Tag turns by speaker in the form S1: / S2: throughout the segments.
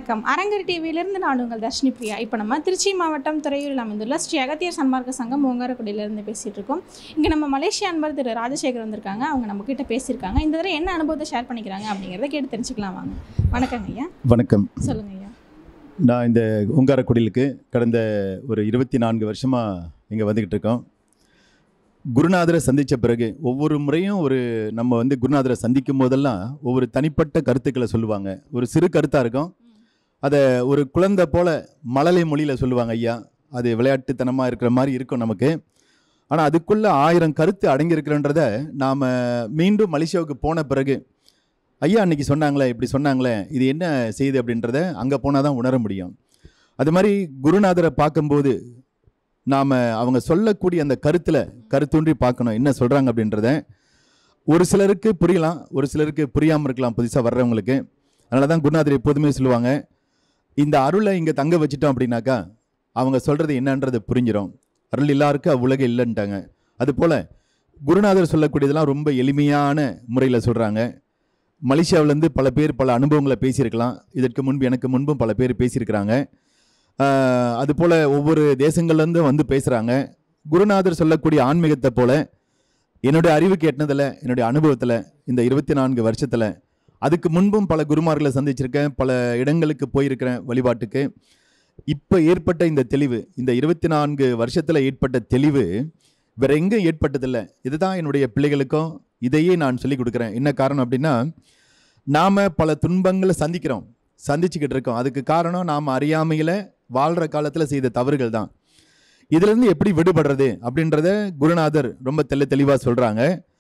S1: வணக்கம். அரங்கர் டிவியிலிருந்து நான் உங்கள் தர்ஷினி பிரியா. இப்போ நம்ம திருச்சி மாவட்டம் துறையூரில் அமைந்துள்ள ஸ்ரீ அகத்தியர் சன்மார்க்க சங்கம் ஓங்காரக்குடியிலிருந்து பேசிகிட்டு இருக்கோம். இங்கே நம்ம மலேசியா அன்பர் திரு ராஜசேகர் வந்திருக்காங்க. அவங்க நம்மக்கிட்ட பேசியிருக்காங்க. இந்த தடவை என்ன அனுபவத்தை ஷேர் பண்ணிக்கிறாங்க அப்படிங்கிறத கேட்டு தெரிஞ்சுக்கலாம் வாங்க. வணக்கங்க ஐயா.
S2: வணக்கம்.
S1: சொல்லுங்க ஐயா.
S2: நான் இந்த ஓங்காரக்குடிலுக்கு கடந்த ஒரு 24 வருஷமாக இங்கே வந்துக்கிட்டு இருக்கோம். குருநாதரை சந்தித்த பிறகு ஒவ்வொரு முறையும் நம்ம குருநாதரை சந்திக்கும் போதெல்லாம் ஒவ்வொரு தனிப்பட்ட கருத்துக்களை சொல்லுவாங்க. ஒரு சிறு கருத்தாக இருக்கும், அதை ஒரு குழந்தை போல் மழலை மொழியில் சொல்லுவாங்க ஐயா. அது விளையாட்டுத்தனமாக இருக்கிற மாதிரி இருக்கும் நமக்கு. ஆனால் அதுக்குள்ளே 1000 கருத்து அடங்கியிருக்கிறன்றத நாம் மீண்டும் மலேசியாவுக்கு போன பிறகு ஐயா அன்றைக்கி சொன்னாங்களே, இப்படி சொன்னாங்களே, இது என்ன செய்யுது அப்படின்றத அங்கே போனால் தான் உணர முடியும். அது மாதிரி குருநாதரை பார்க்கும்போது நாம் அவங்க சொல்லக்கூடிய அந்த கருத்தூன்றி பார்க்கணும் என்ன சொல்கிறாங்க அப்படின்றத. ஒரு சிலருக்கு புரியலாம், ஒரு சிலருக்கு புரியாமல் இருக்கலாம் புதுசாக வர்றவங்களுக்கு. அதனால தான் குருநாதர் எப்போதுமே சொல்லுவாங்க, இந்த அருளை இங்கே தங்க வச்சிட்டோம் அப்படின்னாக்கா அவங்க சொல்கிறது என்னன்றது புரிஞ்சிடும். அருள் எல்லாருக்கும் அவ்வுலகம் இல்லைன்ட்டாங்க. அதுபோல் குருநாதர் சொல்லக்கூடியதெல்லாம் ரொம்ப எளிமையான முறையில் சொல்கிறாங்க. மலேசியாவிலேருந்து பல பேர் பல அனுபவங்களை பேசியிருக்கலாம். எனக்கு முன்பும் பல பேர் பேசியிருக்கிறாங்க. அதுபோல் ஒவ்வொரு தேசங்கள்லேருந்து பேசுகிறாங்க. குருநாதர் சொல்லக்கூடிய ஆன்மீகத்தை போல் என்னுடைய அறிவுக்கு எட்டினதில், என்னுடைய அனுபவத்தில், இந்த 24 வருஷத்தில் அதுக்கு முன்பும் பல குருமார்களை சந்திச்சிருக்கேன், பல இடங்களுக்கு போயிருக்கிறேன் வழிபாட்டுக்கு. இப்போ ஏற்பட்ட இந்த தெளிவு, இந்த 24 வருஷத்தில் ஏற்பட்ட தெளிவு வேறு எங்கேயும் ஏற்பட்டதில்லை. இதுதான் என்னுடைய பிள்ளைகளுக்கும் இதையே நான் சொல்லிக் கொடுக்குறேன். என்ன காரணம் அப்படின்னா, நாம் பல துன்பங்களை சந்திச்சுக்கிட்டு இருக்கோம். அதுக்கு காரணம் நாம் அறியாமையில் வாழ்கிற காலத்தில் செய்த தவறுகள் தான். இதிலேருந்து எப்படி விடுபடுறது அப்படின்றத குருநாதர் ரொம்ப தெளிவாக சொல்கிறாங்க.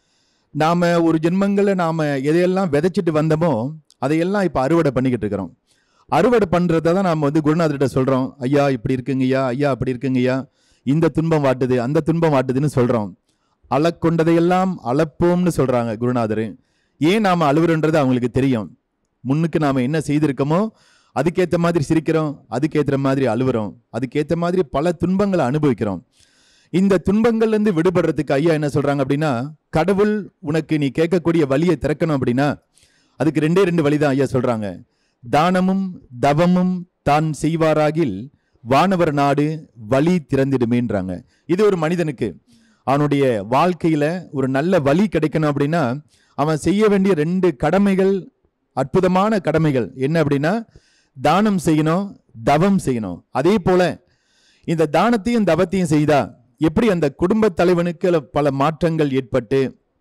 S2: நாம் ஒரு ஜென்மங்களை நாம் எதையெல்லாம் விதைச்சிட்டு வந்தோமோ அதையெல்லாம் இப்போ அறுவடை பண்ணிக்கிட்டு இருக்கிறோம். அறுவடை பண்ணுறத தான் நாம் குருநாதர்கிட்ட சொல்கிறோம். ஐயா இப்படி இருக்குங்கய்யா, ஐயா அப்படி இருக்குங்கய்யா, இந்த துன்பம் வாட்டுது, அந்த துன்பம் வாட்டுதுன்னு சொல்கிறோம். அளக்கொண்டதையெல்லாம் அளப்போம்னு சொல்கிறாங்க குருநாதர். ஏன் நாம் அழுவுறன்றது அவங்களுக்கு தெரியும். முன்னுக்கு நாம் என்ன செய்திருக்கோமோ அதுக்கேற்ற மாதிரி சிரிக்கிறோம், அதுக்கேற்ற மாதிரி அழுவுறோம், அதுக்கேற்ற மாதிரி பல துன்பங்களை அனுபவிக்கிறோம். இந்த துன்பங்கள்லேருந்து விடுபடுறதுக்கு ஐயா என்ன சொல்கிறாங்க அப்படின்னா, கடவுள் உனக்கு நீ கேட்கக்கூடிய வழியை திறக்கணும் அப்படின்னா அதுக்கு 2 வழி தான் ஐயா சொல்கிறாங்க. தானமும் தவமும் தான் செய்வாராகில் வானவர் நாடு வழி திறந்திடுமேன்றாங்க. இது ஒரு மனிதனுக்கு அவனுடைய வாழ்க்கையில் ஒரு நல்ல வழி கிடைக்கணும் அப்படின்னா அவன் செய்ய வேண்டிய 2 கடமைகள், அற்புதமான கடமைகள். என்ன அப்படின்னா, தானம் செய்யணும், தவம் செய்யணும். அதே போல இந்த தானத்தையும் தவத்தையும் செய்தா எப்படி அந்த குடும்ப தலைவனுக்கு பல மாற்றங்கள் ஏற்பட்டு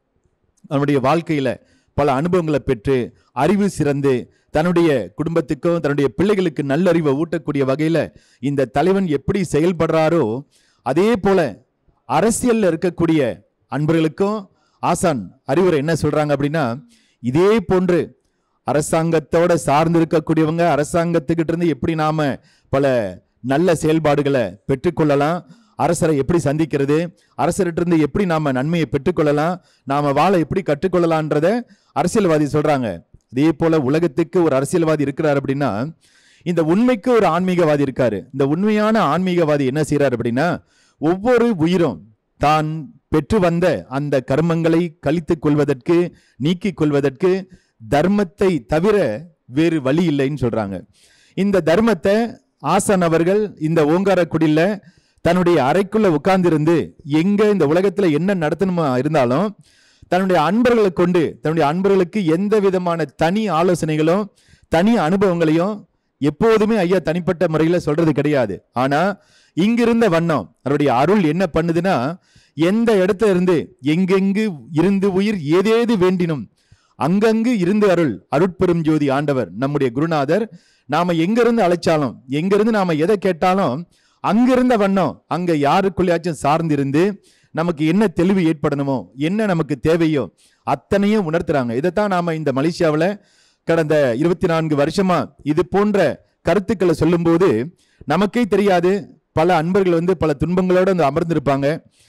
S2: அவனுடைய வாழ்க்கையில பல அனுபவங்களை பெற்று அறிவு சிறந்து தன்னுடைய குடும்பத்துக்கும் தன்னுடைய பிள்ளைகளுக்கு நல்லறிவை ஊட்டக்கூடிய வகையில இந்த தலைவன் எப்படி செயல்படுறாரோ அதே போல அரசியல்ல இருக்கக்கூடிய அன்பர்களுக்கும் ஆசான் அறிவுரை என்ன சொல்றாங்க அப்படின்னா, இதே போன்று அரசாங்கத்தோட சார்ந்து இருக்கக்கூடியவங்க அரசாங்கத்துக்கிட்ட இருந்து எப்படி நாம பல நல்ல செயல்பாடுகளை பெற்றுக்கொள்ளலாம், அரசரை எப்படி சந்திக்கிறது, அரசர்கிட்ட இருந்து எப்படி நாம நன்மையை பெற்றுக்கொள்ளலாம், நாம வாழ எப்படி கற்றுக்கொள்ளலான்றத அரசியல்வாதி சொல்றாங்க. இதே போல உலகத்துக்கு ஒரு அரசியல்வாதி இருக்கிறார் அப்படின்னா இந்த உண்மைக்கு ஒரு ஆன்மீகவாதி இருக்காரு. இந்த உண்மையான ஆன்மீகவாதி என்ன செய்யறாரு அப்படின்னா, ஒவ்வொரு உயிரும் தான் பெற்று வந்த அந்த கர்மங்களை கழித்துக் கொள்வதற்கு, நீக்கிக் கொள்வதற்கு தர்மத்தை தவிர வேறு வழி இல்லைன்னு சொல்றாங்க. இந்த தர்மத்தை ஆசான் அவர்கள் இந்த ஓங்காரக்குடியில தன்னுடைய அறைக்குள்ள உட்கார்ந்திருந்து எங்க இந்த உலகத்துல என்ன நடத்தணுமா இருந்தாலும் தன்னுடைய அன்பர்களை கொண்டு தன்னுடைய அன்பர்களுக்கு எந்த விதமான தனி ஆலோசனைகளும் தனி அனுபவங்களையும் எப்போதுமே ஐயா தனிப்பட்ட முறையில சொல்றது கிடையாது. ஆனா இங்கிருந்த வண்ணம் அவருடைய அருள் என்ன பண்ணுதுன்னா, எந்த இடத்துல இருந்து எங்கெங்கு இருந்து உயிர் ஏதேது வேண்டினும் அங்கங்கு இருந்து அருட்பெரும் ஜோதி ஆண்டவர் நம்முடைய குருநாதர் நாம எங்கிருந்து அழைச்சாலும் எங்கிருந்து நாம எதை கேட்டாலும் அங்கிருந்த வண்ணம் அங்க யாருக்குள்ளையாச்சும் சார்ந்திருந்து நமக்கு என்ன தெளிவு ஏற்படணுமோ என்ன நமக்கு தேவையோ அத்தனையும் உணர்த்துறாங்க. இதைத்தான் நாம இந்த மலேசியாவில் கடந்த 24 வருஷமா இது போன்ற கருத்துக்களை சொல்லும்போது நமக்கே தெரியாது பல அன்பர்கள் பல துன்பங்களோடு அமர்ந்திருப்பாங்க.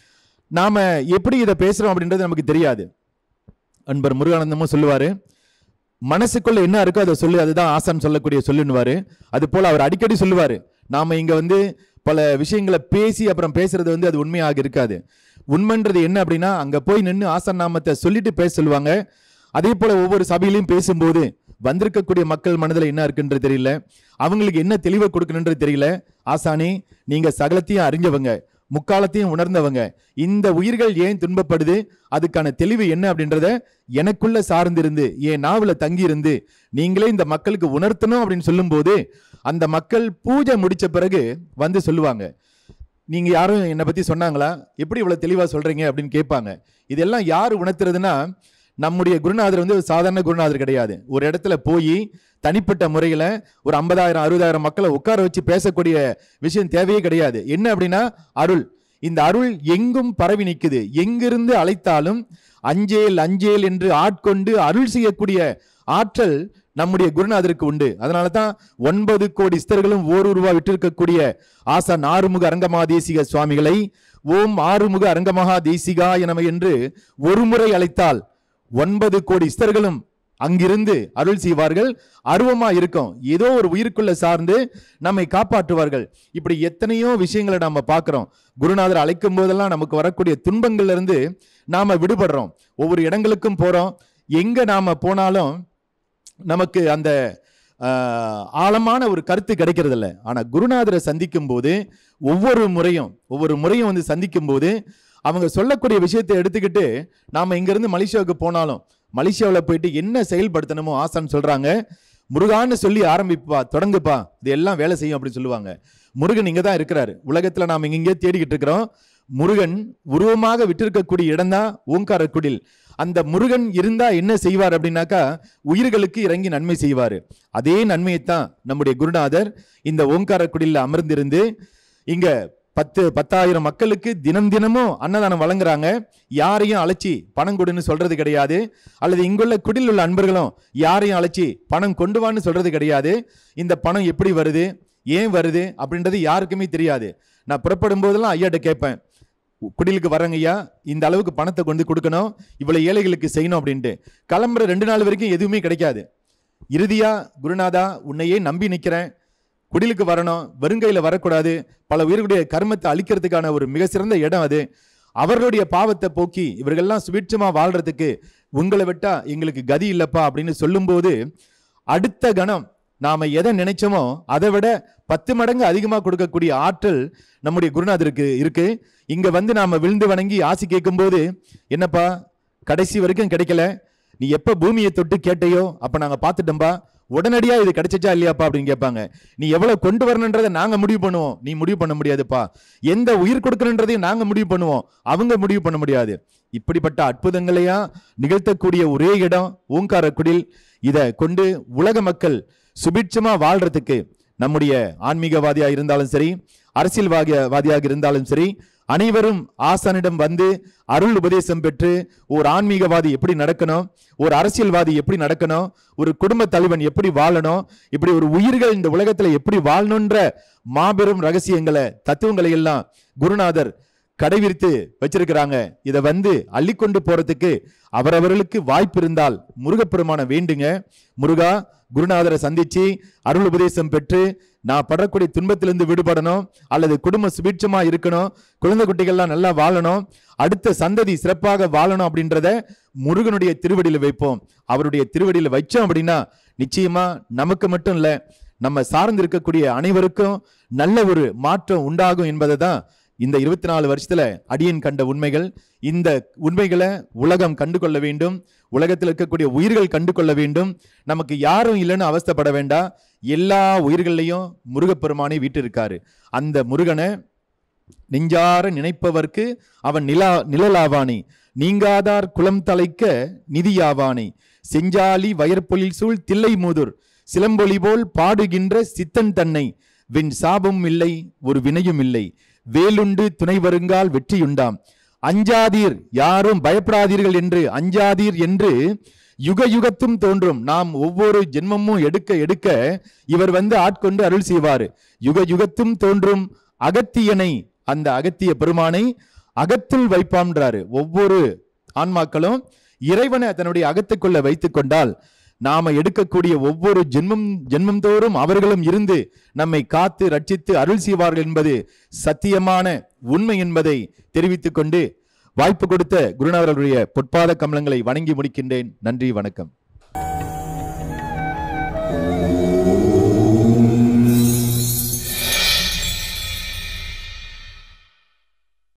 S2: நாம எப்படி இதை பேசுறோம் அப்படின்றது நமக்கு தெரியாது. அன்பர் முருகானந்தமும் சொல்லுவாரு, மனசுக்குள்ள என்ன இருக்கோ அதை சொல்லு, அதுதான் ஆசான் சொல்லக்கூடிய சொல்லுன்னுவாரு. அது போல அவர் அடிக்கடி சொல்லுவாரு, நாம இங்க பல விஷயங்களை பேசி அப்புறம் பேசுறது அது உண்மையாக இருக்காது. உண்மைன்றது என்ன அப்படின்னா, அங்க போய் நின்று ஆசான் நாமத்தை சொல்லிட்டு பேச சொல்லுவாங்க. அதே போல ஒவ்வொரு சபையிலையும் பேசும்போது வந்திருக்கக்கூடிய மக்கள் மனதில் என்ன இருக்குன்றது தெரியல, அவங்களுக்கு என்ன தெளிவை கொடுக்கணுன்றது தெரியல. ஆசானே, நீங்க சகலத்தையும் அறிஞ்சவங்க, முக்காலத்தையும் உணர்ந்தவங்க, இந்த உயிர்கள் ஏன் துன்பப்படுது, அதுக்கான தெளிவு என்ன அப்படின்றத எனக்குள்ள சார்ந்திருந்து என் நாவல தங்கி இருந்து நீங்களே இந்த மக்களுக்கு உணர்த்தணும் அப்படின்னு சொல்லும் போது அந்த மக்கள் பூஜை முடிச்ச பிறகு வந்து சொல்லுவாங்க, நீங்க யாரும் என்னை பத்தி சொன்னாங்களா, எப்படி இவ்வளவு தெளிவா சொல்றீங்க அப்படின்னு கேட்பாங்க. இதெல்லாம் யார் உணர்த்துறதுன்னா, நம்முடைய குருநாதர் வந்து ஒரு சாதாரண குருநாதர் கிடையாது. ஒரு இடத்துல போய் தனிப்பட்ட முறையில் ஒரு 50,000 60,000 மக்களை உட்கார வச்சு பேசக்கூடிய விஷயம் தேவையே கிடையாது. என்ன அப்படின்னா அருள். இந்த அருள் எங்கும் பரவி நிற்குது. எங்கிருந்து அழைத்தாலும் அஞ்சேல் அஞ்சேல் என்று ஆட்கொண்டு அருள் செய்யக்கூடிய ஆற்றல் நம்முடைய குருநாதருக்கு உண்டு. அதனால தான் 9 கோடி ஸ்தர்களும் ஓரூருவா விட்டிருக்கக்கூடிய ஆசான் ஆறுமுக அரங்கமகா தேசிக சுவாமிகளை ஓம் ஆறுமுக அரங்கமகா தேசிகா எனம என்று ஒரு முறை அழைத்தால் 9 கோடி ஸ்தர்களும் அங்கிருந்து அருள் செய்வார்கள். அருவமா இருக்கும், ஏதோ ஒரு உயிருக்குள்ள சார்ந்து நம்மை காப்பாற்றுவார்கள். இப்படி எத்தனையோ விஷயங்களை நாம பார்க்கிறோம். குருநாதர் அழைக்கும் போதெல்லாம் நமக்கு வரக்கூடிய துன்பங்கள்ல இருந்து நாம விடுபடுறோம். ஒவ்வொரு இடங்களுக்கும் போறோம். எங்க நாம போனாலும் நமக்கு அந்த ஆழமான ஒரு கருத்து கிடைக்கிறது இல்லை. ஆனா குருநாதரை சந்திக்கும் போது ஒவ்வொரு முறையும் வந்து சந்திக்கும் போது அவங்க சொல்லக்கூடிய விஷயத்தை எடுத்துக்கிட்டு நாம இங்கிருந்து மலேசியாவுக்கு போனாலும் மலேசியாவில் போயிட்டு என்ன செயல்படுத்தணுமோ ஆசான் சொல்றாங்க, முருகான்னு சொல்லி ஆரம்பிப்பா, தொடங்குப்பா, இது எல்லாம் வேலை செய்யும் அப்படின்னு சொல்லுவாங்க. முருகன் இங்க தான் இருக்கிறாரு. உலகத்துல நாம இங்கே தேடிக்கிட்டு இருக்கிறோம். முருகன் உருவமாக விட்டிருக்கக்கூடிய இடம் தான் ஓங்காரக்குடில். அந்த முருகன் இருந்தா என்ன செய்வார் அப்படின்னாக்கா, உயிர்களுக்கு இறங்கி நன்மை செய்வார். அதே நன்மையைத்தான் நம்முடைய குருநாதர் இந்த ஓங்காரக்குடியில் அமர்ந்திருந்து இங்க 10,000 மக்களுக்கு தினமும் அன்னதானம் வழங்குறாங்க. யாரையும் அழைச்சி பணம் கொடுன்னு சொல்றது கிடையாது. அல்லது இங்குள்ள குடில் உள்ள அன்பர்களும் யாரையும் அழைச்சி பணம் கொண்டு வான்னு சொல்றது கிடையாது. இந்த பணம் எப்படி வருது, ஏன் வருது அப்படின்றது யாருக்குமே தெரியாது. நான் புறப்படும் போதெல்லாம் ஐயாட்ட கேட்பேன், குடிலுக்கு வரங்க ஐயா, இந்த அளவுக்கு பணத்தை கொண்டு கொடுக்கணும், இவ்வளவு ஏழைகளுக்கு செய்யணும் அப்படின்ட்டு. கிளம்புற 2 நாள் வரைக்கும் எதுவுமே கிடைக்காது. இறுதியா, குருநாதா உன்னையே நம்பி நிற்கிறேன், குடிலுக்கு வரணும், வெறுங்கையில வரக்கூடாது, பல உயிர்களுடைய கர்மத்தை அழிக்கிறதுக்கான ஒரு மிக சிறந்த இடம் அது. அவர்களுடைய பாவத்தை போக்கி இவர்கள்லாம் சுபிட்சமா வாழ்றதுக்கு உங்களை விட்டா எங்களுக்கு கதி இல்லப்பா அப்படின்னு சொல்லும்போது அடுத்த கணம் நாம எதை நினைச்சோமோ அதை விட 10 மடங்கு அதிகமாக கொடுக்கக்கூடிய ஆற்றல் நம்முடைய குருநாதருக்கு இருக்கு. இங்க வந்து நாம விழுந்து வணங்கி ஆசி கேட்கும் போது, என்னப்பா கடைசி வரைக்கும் கிடைக்கல, நீ எப்ப பூமியை தொட்டு கேட்டையோ அப்ப நாங்க பார்த்துட்டோம்பா, உடனடியா இது கிடைச்சா இல்லையாப்பா அப்படின்னு கேட்பாங்க. நீ எவ்வளவு கொண்டு வரணுன்றதை நாங்க முடிவு பண்ணுவோம், நீ முடிவு பண்ண முடியாதுப்பா. எந்த உயிர் கொடுக்கணுன்றதையும் நாங்க முடிவு பண்ணுவோம், அவங்க முடிவு பண்ண முடியாது. இப்படிப்பட்ட அற்புதங்களையா நிகழ்த்தக்கூடிய ஒரே இடம் ஓங்காரக்குடில். இதை கொண்டு உலக மக்கள் சுபிட்சமா வாழ்றதுக்கு நம்முடைய ஆன்மீகவாதியா இருந்தாலும் சரி, அரசியல்வாதியாக இருந்தாலும் சரி, அனைவரும் ஆசானிடம் வந்து அருள் உபதேசம் பெற்று ஒரு ஆன்மீகவாதி எப்படி நடக்கணும், ஒரு அரசியல்வாதி எப்படி நடக்கணும், ஒரு குடும்ப தலைவன் எப்படி வாழணும், இப்படி ஒரு உயிர்கள் இந்த உலகத்துல எப்படி வாழணுன்ற மாபெரும் ரகசியங்களை தத்துவங்களை எல்லாம் குருநாதர் கடைவிரித்து வச்சிருக்கிறாங்க. இதை வந்து அள்ளிக்கொண்டு போறதுக்கு அவரவர்களுக்கு வாய்ப்பு இருந்தால் முருகப்பெருமான வேண்டுங்க. முருகா, குருநாதரை சந்திச்சு அருள் உபதேசம் பெற்று நான் படக்கூடிய துன்பத்திலிருந்து விடுபடணும், அல்லது குடும்ப சுபீட்சமா இருக்கணும், குழந்தை குட்டிகள்லாம் நல்லா வாழணும், அடுத்த சந்ததி சிறப்பாக வாழணும் அப்படின்றத முருகனுடைய திருவடியில வைப்போம். அவருடைய திருவடியில வச்சோம் அப்படின்னா நிச்சயமா நமக்கு மட்டும் இல்ல, நம்ம சார்ந்து இருக்கக்கூடிய அனைவருக்கும் நல்ல ஒரு மாற்றம் உண்டாகும் என்பதை தான் இந்த 24 வருஷத்துல அடியன் கண்ட உண்மைகள். இந்த உண்மைகளை உலகம் கண்டு கொள்ள வேண்டும், உலகத்தில் இருக்கக்கூடிய உயிர்கள் கண்டு கொள்ள வேண்டும். நமக்கு யாரும் இல்லைன்னு அவஸ்தைப்பட வேண்டாம். எல்லா உயிர்களையும் முருகப்பெருமானை வீட்டிருக்காரு. அந்த முருகனை நெஞ்சார நினைப்பவர்க்கு அவன் நிழலாவானி, நீங்காதார் குளம் தலைக்க நிதியாவானி, செஞ்சாலி வயற்பொழில் சூழ் தில்லை மூதுர் சிலம்பொலி போல் பாடுகின்ற சித்தன் தன்னை, வின் சாபம் இல்லை ஒரு வினையும் இல்லை, வேலுண்டு துணை வருங்கால் வெற்றியுண்டாம், அஞ்சாதீர் யாரும் பயப்படாதீர்கள் என்று அஞ்சாதீர் என்று யுக யுகத்தும் தோன்றும். நாம் ஒவ்வொரு ஜென்மமும் எடுக்க எடுக்க இவர் வந்து ஆட்கொண்டு அருள் செய்வார். யுக யுகத்தும் தோன்றும் அகத்தியனை, அந்த அகத்திய பெருமானை அகத்துள் வைப்பான்றாரு. ஒவ்வொரு ஆன்மாக்களும் இறைவனை தன்னுடைய அகத்துக்குள்ள வைத்துக் கொண்டால் நாம எடுக்கக்கூடிய ஒவ்வொரு ஜென்மம் தோறும் அவர்களும் இருந்து நம்மை காத்து ரட்சித்து அருள் செய்வார்கள் என்பது சத்தியமான உண்மை என்பதை தெரிவித்துக் கொண்டு வாய்ப்பு கொடுத்த குருநாதருடைய பொற்பாத கமலங்களை வணங்கி முடிக்கின்றேன். நன்றி, வணக்கம்.